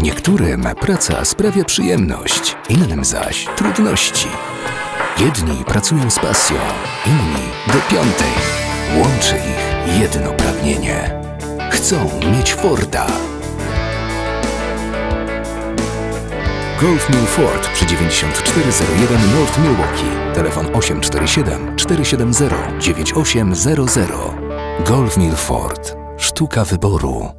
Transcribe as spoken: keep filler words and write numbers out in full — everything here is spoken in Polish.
Niektórym praca sprawia przyjemność, innym zaś trudności. Jedni pracują z pasją, inni do piątej. Łączy ich jedno pragnienie. Chcą mieć Forda. Golf Mill Ford przy dziewięćdziesiąt cztery zero jeden North Milwaukee. Telefon osiem cztery siedem, cztery siedem zero, dziewięć osiem zero zero. Golf Mill Ford. Sztuka wyboru.